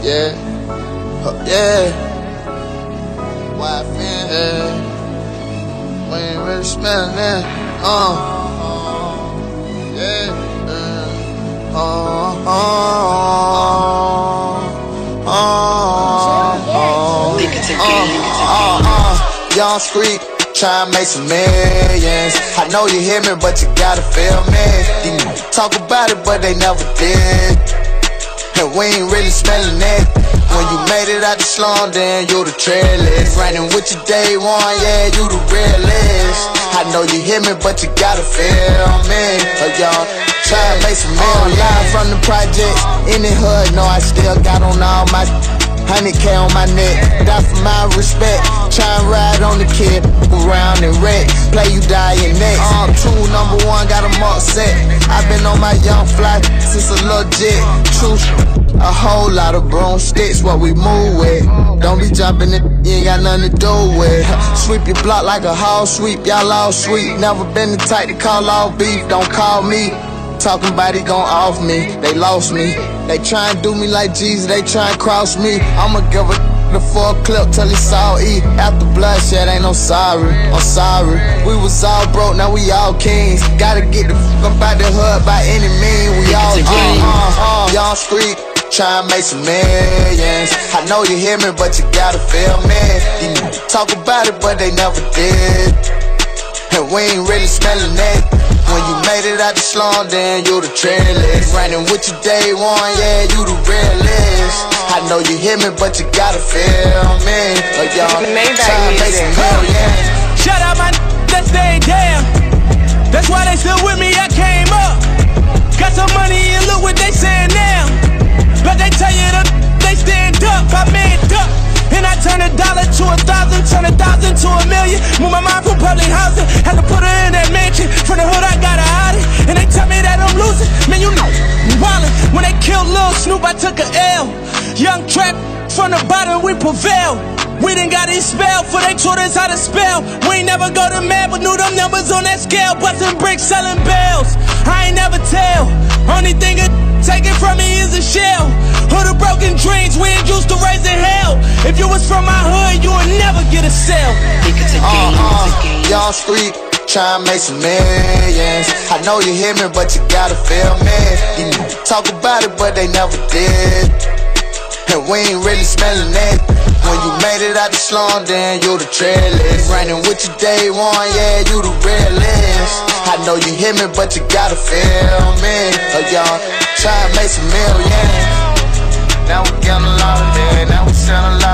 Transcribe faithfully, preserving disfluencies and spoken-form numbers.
yeah, yeah. Why fan? Yeah. We ain't really smelling that. Uh, yeah. Uh, uh, uh, uh, uh, uh, Young Street, tryna make some millions. I know you hear me, but you gotta feel me. You talk about it, but they never did. And we ain't really smelling it. When you made it out the slum, then you the trailers. Running with your day one, yeah, you the realest. I know you hear me, but you gotta feel me. A young, try to make some millions. Live from the projects, in the hood, know I still got on all my one hundred K on my neck, die for my respect. Try and ride on the kid, around and wreck. Play you die your next. Um, two, number one, got them all set. I been on my young fly since a little jet. True, a whole lot of broomsticks, what we move with. Don't be jumping it, you ain't got nothing to do with. Sweep your block like a house sweep, y'all all sweet. Never been the type to call off beef, don't call me. Talking about it gon' off me, they lost me. They try and do me like Jesus, they try and cross me. I'ma give a the full clip till it's all E. After bloodshed, ain't no sorry, I'm sorry. We was all broke, now we all kings. Gotta get the fuck up out the hood by any means. We all uh, uh, uh, Young Street, try and make some millions. I know you hear me, but you gotta feel me. You talk about it, but they never did. And we ain't really smelling it. When you made it out the slum, then you the trailers. Running with your day one, yeah, you the realest. I know you hear me, but you gotta feel me. Or y'all try to make some millions. Shout out my that stay down. That's why they still with me, I came up. Got some money and look what they saying now. But they tell you that they stand up, I made up. And I turn a dollar to a thousand, turn a thousand to a million. Move my mind from public housing, had to put her in that mansion. From the hood I got her out it, and they tell me that I'm losing. Man, you know, I'm wildin'. When they killed Lil Snoop, I took a L. Young trap, from the bottom we prevail. We done got it spelled, for they taught us how to spell. We ain't never go to man, but knew them numbers on that scale. Bustin' bricks, selling bells, I ain't never tell. Only thing a taken from me is a shell. Hood of broken dreams, we ain't used to raising hell. If you was from my hood, you would never get a cell. Uh, uh, Young Street, try and make some millions. I know you hear me, but you gotta feel me. You talk about it, but they never did. And we ain't really smelling it. When you made it out the slum, then you the trailers. Running with your day one, yeah, you the realest. I know you hear me, but you gotta feel me. Or y'all try and make some millions. Now we got a lot of that, now we sell a lot.